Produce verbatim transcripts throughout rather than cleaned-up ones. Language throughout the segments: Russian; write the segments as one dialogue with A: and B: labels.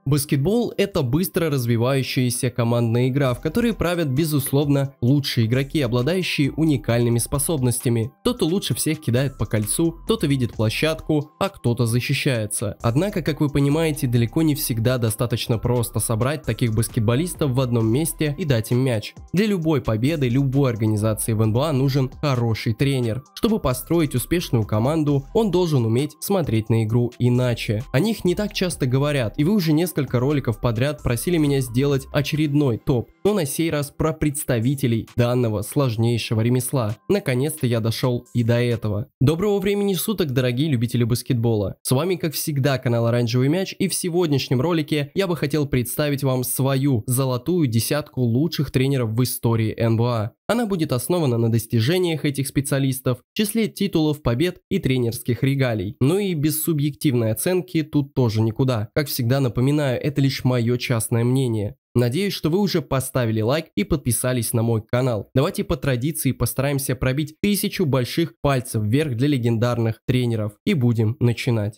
A: Баскетбол – это быстро развивающаяся командная игра, в которой правят, безусловно, лучшие игроки, обладающие уникальными способностями. Кто-то лучше всех кидает по кольцу, кто-то видит площадку, а кто-то защищается. Однако, как вы понимаете, далеко не всегда достаточно просто собрать таких баскетболистов в одном месте и дать им мяч. Для любой победы, любой организации в эн бэ а нужен хороший тренер. Чтобы построить успешную команду, он должен уметь смотреть на игру иначе. О них не так часто говорят, и вы уже несколько Несколько роликов подряд просили меня сделать очередной топ, но на сей раз про представителей данного сложнейшего ремесла. Наконец-то я дошел и до этого. Доброго времени суток, дорогие любители баскетбола. С вами, как всегда, канал Оранжевый Мяч, и в сегодняшнем ролике я бы хотел представить вам свою золотую десятку лучших тренеров в истории эн бэ а. Она будет основана на достижениях этих специалистов, числе титулов, побед и тренерских регалий. Ну и без субъективной оценки тут тоже никуда. Как всегда напоминаю, это лишь мое частное мнение. Надеюсь, что вы уже поставили лайк и подписались на мой канал. Давайте по традиции постараемся пробить тысячу больших пальцев вверх для легендарных тренеров. И будем начинать.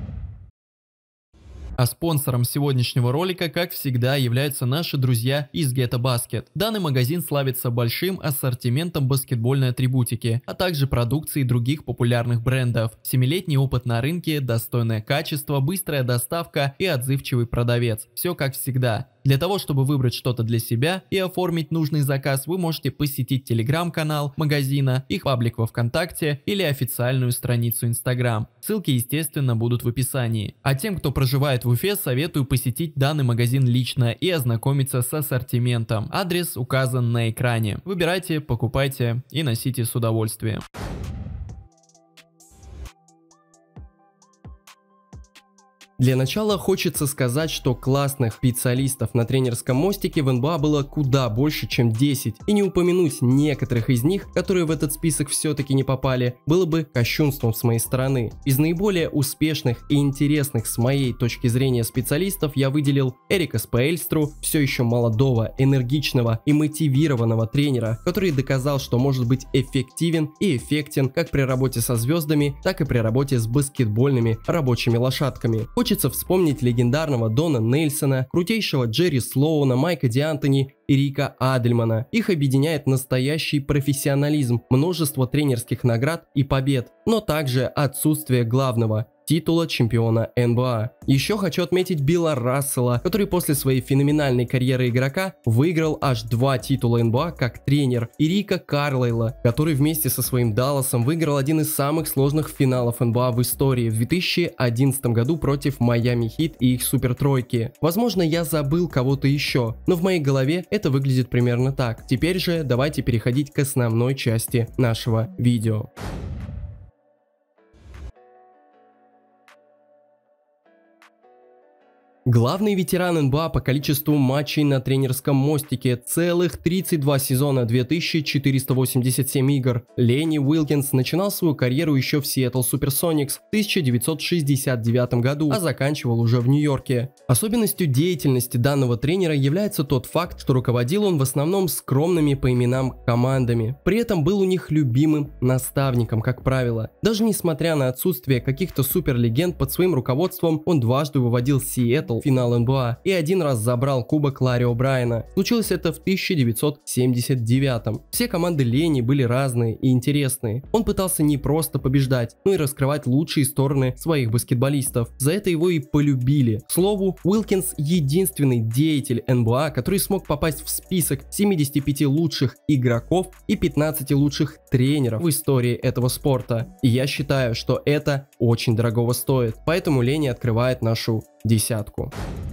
A: А спонсором сегодняшнего ролика, как всегда, являются наши друзья из GetaBasket. Данный магазин славится большим ассортиментом баскетбольной атрибутики, а также продукции других популярных брендов. Семилетний опыт на рынке, достойное качество, быстрая доставка и отзывчивый продавец. Все как всегда. Для того, чтобы выбрать что-то для себя и оформить нужный заказ, вы можете посетить телеграм-канал магазина, их паблик во ВКонтакте или официальную страницу Инстаграм. Ссылки, естественно, будут в описании. А тем, кто проживает в Уфе, советую посетить данный магазин лично и ознакомиться с ассортиментом. Адрес указан на экране. Выбирайте, покупайте и носите с удовольствием. Для начала хочется сказать, что классных специалистов на тренерском мостике в эн бэ а было куда больше, чем десять, и не упомянуть некоторых из них, которые в этот список все-таки не попали, было бы кощунством с моей стороны. Из наиболее успешных и интересных с моей точки зрения специалистов я выделил Эрика Споэльстру, все еще молодого, энергичного и мотивированного тренера, который доказал, что может быть эффективен и эффектен как при работе со звездами, так и при работе с баскетбольными рабочими лошадками. Хочется вспомнить легендарного Дона Нельсона, крутейшего Джерри Слоуна, Майка Диантони и Рика Адельмана. Их объединяет настоящий профессионализм, множество тренерских наград и побед, но также отсутствие главного – титула чемпиона эн бэ а. Еще хочу отметить Билла Рассела, который после своей феноменальной карьеры игрока выиграл аж два титула эн бэ а как тренер, и Рика Карлайла, который вместе со своим Далласом выиграл один из самых сложных финалов эн бэ а в истории в две тысячи одиннадцатом году против Майами Хит и их супертройки. Возможно, я забыл кого-то еще, но в моей голове это выглядит примерно так. Теперь же давайте переходить к основной части нашего видео. Главный ветеран эн бэ а по количеству матчей на тренерском мостике, целых тридцать два сезона, две тысячи четыреста восемьдесят семь игр. Ленни Уилкинс начинал свою карьеру еще в Seattle Supersonics в тысяча девятьсот шестьдесят девятом году, а заканчивал уже в Нью-Йорке. Особенностью деятельности данного тренера является тот факт, что руководил он в основном скромными по именам командами. При этом был у них любимым наставником, как правило. Даже несмотря на отсутствие каких-то суперлегенд под своим руководством, он дважды выводил Seattle в финал эн бэ а и один раз забрал кубок Ларри О'Брайена. Случилось это в тысяча девятьсот семьдесят девятом. Все команды Ленни были разные и интересные. Он пытался не просто побеждать, но и раскрывать лучшие стороны своих баскетболистов. За это его и полюбили. К слову, Уилкинс единственный деятель эн бэ а, который смог попасть в список семидесяти пяти лучших игроков и пятнадцати лучших тренеров в истории этого спорта. И я считаю, что это очень дорогого стоит. Поэтому Ленни открывает нашу десятку.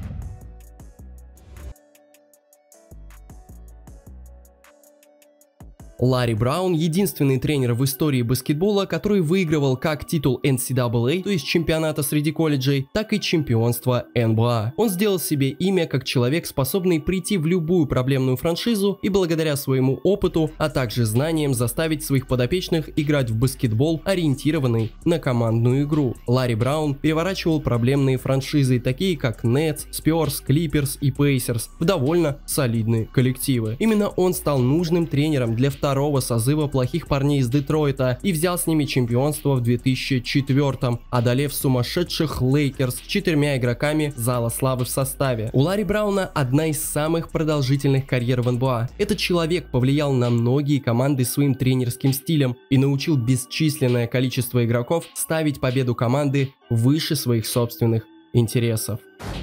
A: Ларри Браун – единственный тренер в истории баскетбола, который выигрывал как титул эн си эй эй, то есть чемпионата среди колледжей, так и чемпионство эн бэ а. Он сделал себе имя как человек, способный прийти в любую проблемную франшизу и благодаря своему опыту, а также знаниям заставить своих подопечных играть в баскетбол, ориентированный на командную игру. Ларри Браун переворачивал проблемные франшизы, такие как Нетс, Спёрс, Клиперс и Пейсерс, в довольно солидные коллективы. Именно он стал нужным тренером для второго второго созыва плохих парней из Детройта и взял с ними чемпионство в две тысячи четвёртом, одолев сумасшедших Лейкерс с четырьмя игроками Зала Славы в составе. У Ларри Брауна одна из самых продолжительных карьер в эн бэ а. Этот человек повлиял на многие команды своим тренерским стилем и научил бесчисленное количество игроков ставить победу команды выше своих собственных интересов.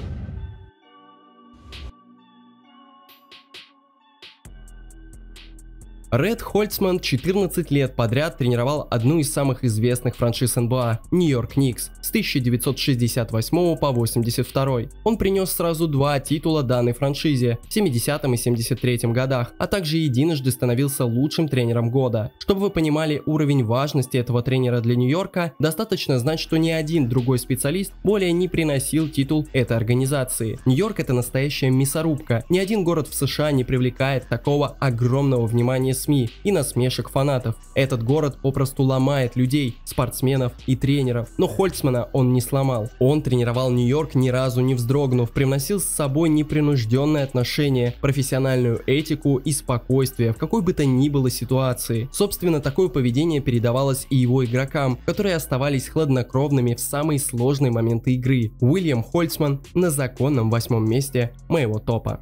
A: Ред Хольцман четырнадцать лет подряд тренировал одну из самых известных франшиз эн бэ а – Нью-Йорк Никс с тысяча девятьсот шестьдесят восьмого по восемьдесят второй. Он принес сразу два титула данной франшизе в семидесятом и семьдесят третьем годах, а также единожды становился лучшим тренером года. Чтобы вы понимали уровень важности этого тренера для Нью-Йорка, достаточно знать, что ни один другой специалист более не приносил титул этой организации. Нью-Йорк – это настоящая мясорубка. Ни один город в США не привлекает такого огромного внимания СМИ и насмешек фанатов. Этот город попросту ломает людей, спортсменов и тренеров. Но Хольцмана он не сломал. Он тренировал Нью-Йорк, ни разу не вздрогнув, привносил с собой непринужденное отношение, профессиональную этику и спокойствие в какой бы то ни было ситуации. Собственно, такое поведение передавалось и его игрокам, которые оставались хладнокровными в самые сложные моменты игры. Уильям Хольцман на законном восьмом месте моего топа.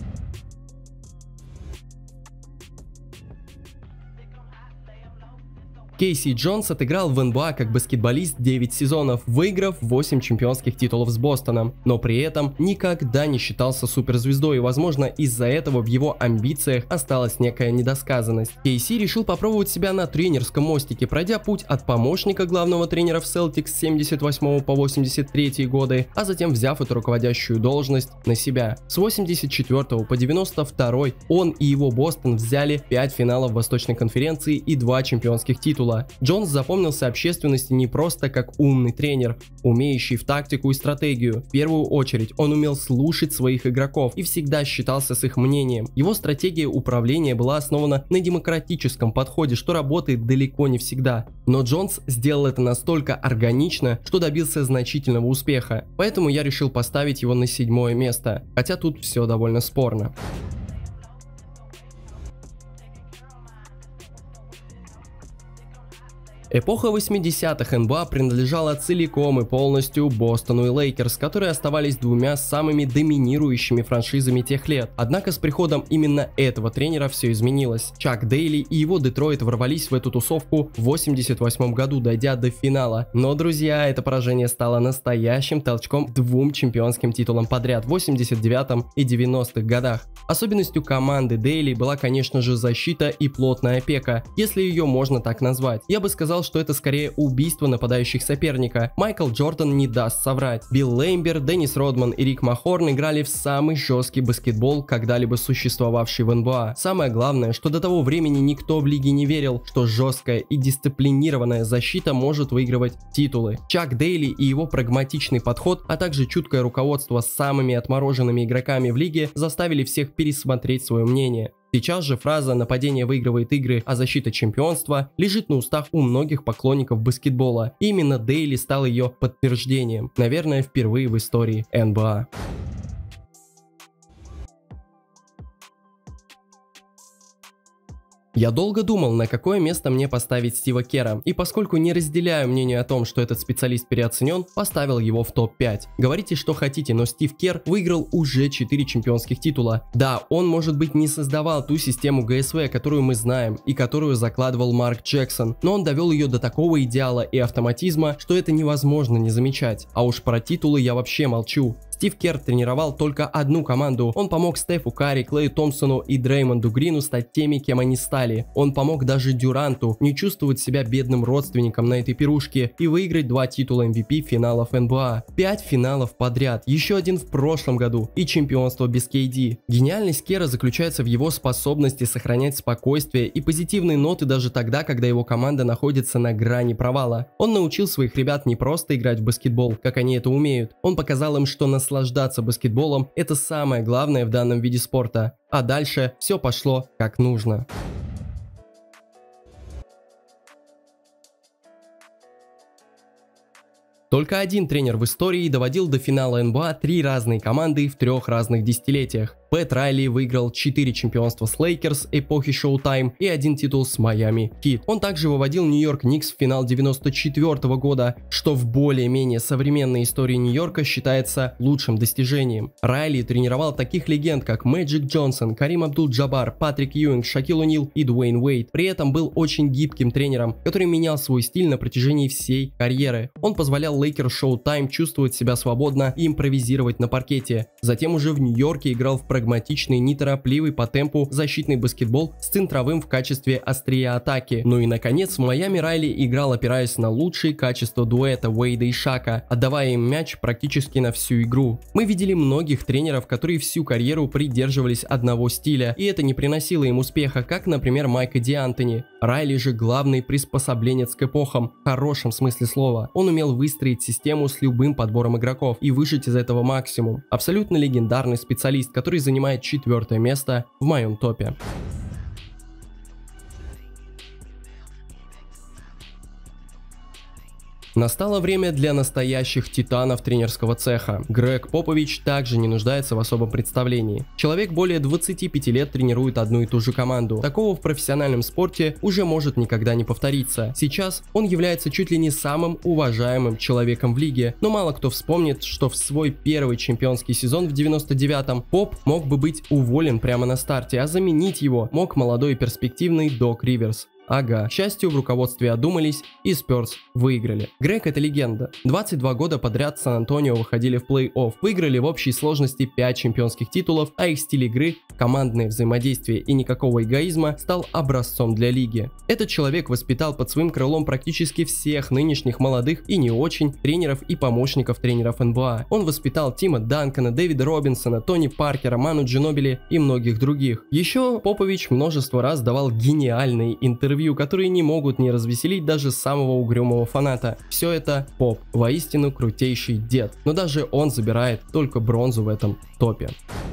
A: Кейси Джонс отыграл в эн бэ а как баскетболист девять сезонов, выиграв восемь чемпионских титулов с Бостоном, но при этом никогда не считался суперзвездой, и возможно из-за этого в его амбициях осталась некая недосказанность. Кейси решил попробовать себя на тренерском мостике, пройдя путь от помощника главного тренера в Celtics с семьдесят восьмого по восемьдесят третий годы, а затем взяв эту руководящую должность на себя. С восемьдесят четвёртого по девяносто второй он и его Бостон взяли пять финалов Восточной конференции и два чемпионских титула. Джонс запомнился общественности не просто как умный тренер, умеющий в тактику и стратегию. В первую очередь он умел слушать своих игроков и всегда считался с их мнением. Его стратегия управления была основана на демократическом подходе, что работает далеко не всегда. Но Джонс сделал это настолько органично, что добился значительного успеха. Поэтому я решил поставить его на седьмое место, хотя тут все довольно спорно. Эпоха восьмидесятых эн бэ а принадлежала целиком и полностью Бостону и Лейкерс, которые оставались двумя самыми доминирующими франшизами тех лет. Однако с приходом именно этого тренера все изменилось. Чак Дейли и его Детройт ворвались в эту тусовку в восемьдесят восьмом году, дойдя до финала. Но, друзья, это поражение стало настоящим толчком к двум чемпионским титулам подряд в восемьдесят девятом и девяностых годах. Особенностью команды Дейли была, конечно же, защита и плотная опека, если ее можно так назвать. Я бы сказал, что это скорее убийство нападающих соперника. Майкл Джордан не даст соврать. Билл Леймбер, Деннис Родман и Рик Махорн играли в самый жесткий баскетбол, когда-либо существовавший в эн бэ а. Самое главное, что до того времени никто в лиге не верил, что жесткая и дисциплинированная защита может выигрывать титулы. Чак Дейли и его прагматичный подход, а также чуткое руководство с самыми отмороженными игроками в лиге заставили всех пересмотреть свое мнение. Сейчас же фраза «нападение выигрывает игры, а защита чемпионства» лежит на устах у многих поклонников баскетбола. И именно Дейли стал ее подтверждением, наверное, впервые в истории эн бэ а. Я долго думал, на какое место мне поставить Стива Кера, и поскольку не разделяю мнение о том, что этот специалист переоценен, поставил его в топ пять. Говорите, что хотите, но Стив Кер выиграл уже четыре чемпионских титула. Да, он, может быть, не создавал ту систему гэ эс вэ, которую мы знаем, и которую закладывал Марк Джексон, но он довел ее до такого идеала и автоматизма, что это невозможно не замечать. А уж про титулы я вообще молчу. Стив Кер тренировал только одну команду. Он помог Стефу Карри, Клею Томпсону и Дреймонду Грину стать теми, кем они стали. Он помог даже Дюранту не чувствовать себя бедным родственником на этой пирушке и выиграть два титула эм ви пи финалов эн бэ а. Пять финалов подряд, еще один в прошлом году и чемпионство без кей ди. Гениальность Кера заключается в его способности сохранять спокойствие и позитивные ноты даже тогда, когда его команда находится на грани провала. Он научил своих ребят не просто играть в баскетбол, как они это умеют. Он показал им, что наслаждаться Наслаждаться баскетболом – это самое главное в данном виде спорта, а дальше все пошло как нужно. Только один тренер в истории доводил до финала эн би эй три разные команды в трех разных десятилетиях. Пэт Райли выиграл четыре чемпионства с Лейкерс эпохи Showtime и один титул с Miami Heat. Он также выводил Нью-Йорк Никс в финал девяносто четвёртого года, что в более-менее современной истории Нью-Йорка считается лучшим достижением. Райли тренировал таких легенд, как Мэджик Джонсон, Карим Абдул-Джабар, Патрик Юинг, Шакил О'Нил и Дуэйн Уэйд. При этом был очень гибким тренером, который менял свой стиль на протяжении всей карьеры. Он позволял Лейкерс Showtime чувствовать себя свободно и импровизировать на паркете. Затем уже в Нью-Йорке играл в прагматичный, неторопливый по темпу защитный баскетбол с центровым в качестве острия атаки. Ну и наконец, в Майами Райли играл, опираясь на лучшие качества дуэта Уэйда и Шака, отдавая им мяч практически на всю игру. Мы видели многих тренеров, которые всю карьеру придерживались одного стиля, и это не приносило им успеха, как, например, Майк Д'Антони. Райли же главный приспособленец к эпохам, в хорошем смысле слова. Он умел выстроить систему с любым подбором игроков и выжать из этого максимум. Абсолютно легендарный специалист, который занимает четвертое место в моем топе. Настало время для настоящих титанов тренерского цеха. Грег Попович также не нуждается в особом представлении. Человек более двадцати пяти лет тренирует одну и ту же команду. Такого в профессиональном спорте уже может никогда не повториться. Сейчас он является чуть ли не самым уважаемым человеком в лиге, но мало кто вспомнит, что в свой первый чемпионский сезон в девяносто девятом Поп мог бы быть уволен прямо на старте, а заменить его мог молодой и перспективный Док Риверс. Ага, к счастью, в руководстве одумались и Спёрс выиграли. Грег — это легенда. двадцать два года подряд Сан-Антонио выходили в плей-офф, выиграли в общей сложности пять чемпионских титулов, а их стиль игры, командное взаимодействие и никакого эгоизма стал образцом для лиги. Этот человек воспитал под своим крылом практически всех нынешних молодых и не очень тренеров и помощников тренеров эн би эй. Он воспитал Тима Данкана, Дэвида Робинсона, Тони Паркера, Ману Джинобили и многих других. Еще Попович множество раз давал гениальные интервью, которые не могут не развеселить даже самого угрюмого фаната. Все это Поп, воистину крутейший дед, но даже он забирает только бронзу в этом топе.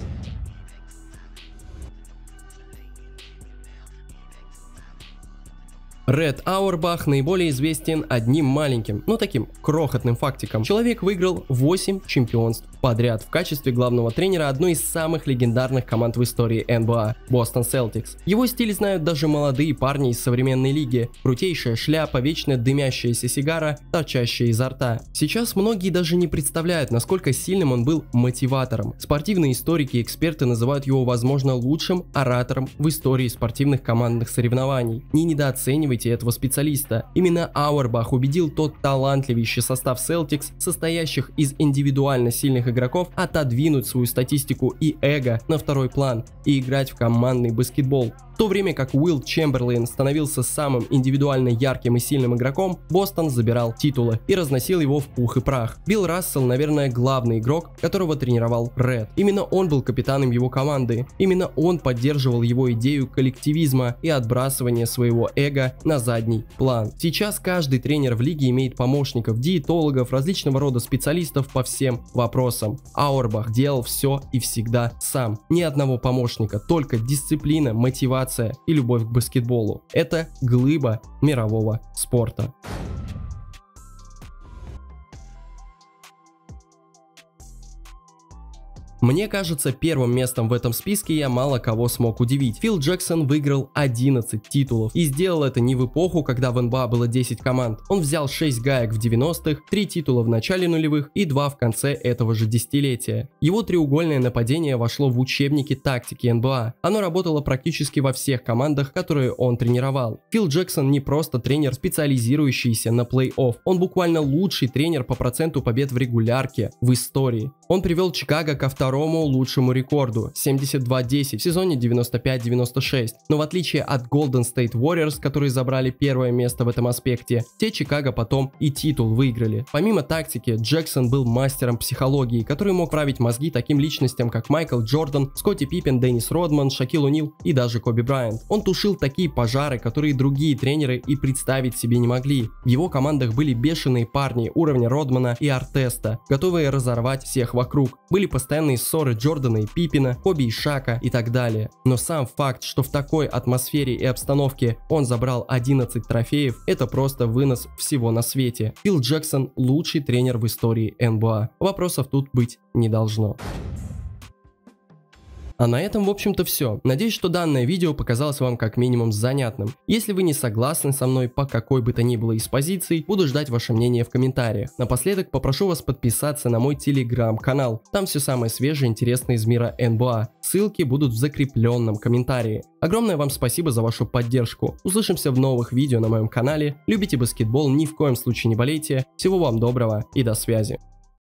A: Ред Ауэрбах наиболее известен одним маленьким, но таким крохотным фактиком. Человек выиграл восемь чемпионств подряд в качестве главного тренера одной из самых легендарных команд в истории эн би эй – Бостон Селтикс. Его стиль знают даже молодые парни из современной лиги. Крутейшая шляпа, вечно дымящаяся сигара, торчащая изо рта. Сейчас многие даже не представляют, насколько сильным он был мотиватором. Спортивные историки и эксперты называют его, возможно, лучшим оратором в истории спортивных командных соревнований. Не недооценивайте этого специалиста. Именно Ауэрбах убедил тот талантливейший состав Celtics, состоящих из индивидуально сильных игроков, отодвинуть свою статистику и эго на второй план и играть в командный баскетбол. В то время как Уилл Чемберлейн становился самым индивидуально ярким и сильным игроком, Бостон забирал титулы и разносил его в пух и прах. Билл Рассел, наверное, главный игрок, которого тренировал Ред. Именно он был капитаном его команды. Именно он поддерживал его идею коллективизма и отбрасывания своего эго на задний план. Сейчас каждый тренер в лиге имеет помощников, диетологов, различного рода специалистов по всем вопросам. Ауэрбах делал все и всегда сам. Ни одного помощника, только дисциплина, мотивация и любовь к баскетболу. Это глыба мирового спорта. Мне кажется, первым местом в этом списке я мало кого смог удивить. Фил Джексон выиграл одиннадцать титулов и сделал это не в эпоху, когда в эн би эй было десять команд. Он взял шесть гаек в девяностых, три титула в начале нулевых и два в конце этого же десятилетия. Его треугольное нападение вошло в учебники тактики эн би эй. Оно работало практически во всех командах, которые он тренировал. Фил Джексон не просто тренер, специализирующийся на плей-офф. Он буквально лучший тренер по проценту побед в регулярке в истории. Он привел Чикаго ко второму второму лучшему рекорду семьдесят два десять в сезоне девяносто пять девяносто шесть. Но в отличие от Golden State Warriors, которые забрали первое место в этом аспекте, те Чикаго потом и титул выиграли. Помимо тактики, Джексон был мастером психологии, который мог править мозги таким личностям, как Майкл Джордан, Скотти Пиппен, Деннис Родман, Шакил О'Нил и даже Коби Брайант. Он тушил такие пожары, которые другие тренеры и представить себе не могли. В его командах были бешеные парни уровня Родмана и Артеста, готовые разорвать всех вокруг. Были постоянные ссоры Джордана и Пиппина, Коби и Шака и так далее. Но сам факт, что в такой атмосфере и обстановке он забрал одиннадцать трофеев, это просто вынос всего на свете. Фил Джексон лучший тренер в истории эн бэ а. Вопросов тут быть не должно. А на этом, в общем-то, все. Надеюсь, что данное видео показалось вам как минимум занятным. Если вы не согласны со мной по какой бы то ни было из позиций, буду ждать ваше мнение в комментариях. Напоследок попрошу вас подписаться на мой телеграм-канал. Там все самое свежее и интересное из мира эн бэ а. Ссылки будут в закрепленном комментарии. Огромное вам спасибо за вашу поддержку. Услышимся в новых видео на моем канале. Любите баскетбол, ни в коем случае не болейте. Всего вам доброго и до связи.